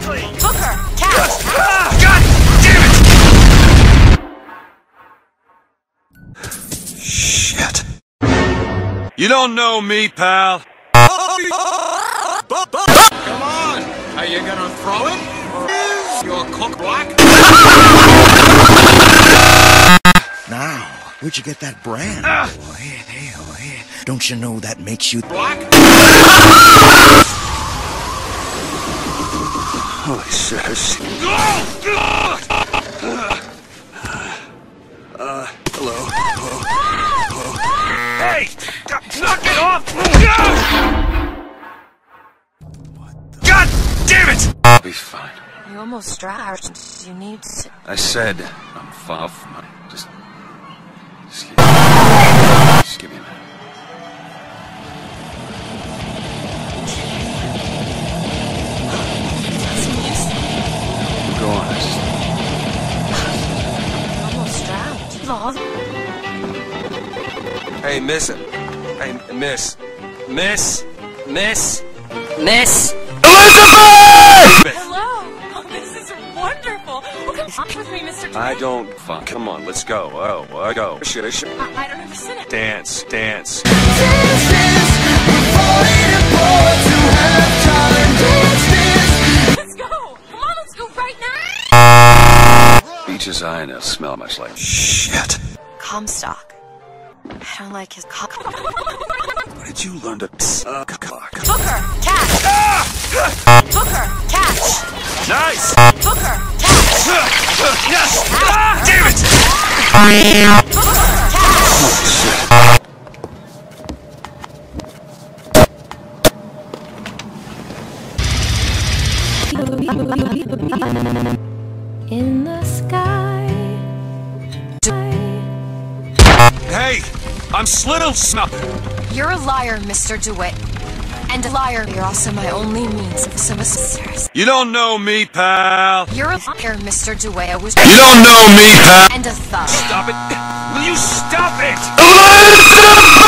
Booker, catch! God damn it! Shit. You don't know me, pal. Come on! Are you gonna throw it? Or is your cook black? Now, where'd you get that brand? Oh, hey. Don't you know that makes you Black? Holy shit. Hello. Hey! Knock it off! God damn it! I'll be fine. You almost drowned. You need to... I said I'm far from money. Just give me a minute. Go on. You almost drowned. Hey, miss it. Hey, miss. Miss. Elizabeth! Hello! Oh, this is wonderful! Well, come with me, Mr. I don't. Fine. Come on, let's go. Oh, I go. Shit. I don't understand it. Dance. Let's go! Come on, let's go right now! Beach's eye and smell much like. Shit. Comstock. I don't like his cock. Where did you learn to cock? Booker, catch! Booker, catch! Nice! Booker, catch! Yes! Damn it! Booker, catch! In the sky. Hey! I'm Slittle Snuff! You're a liar, Mr. DeWitt. And a liar, you're also my only means of some assistance. You don't know me, pal! You're a liar, Mr. DeWitt. I was You don't know me, pal! and a thug. Stop it! Will you stop it? Elizabeth!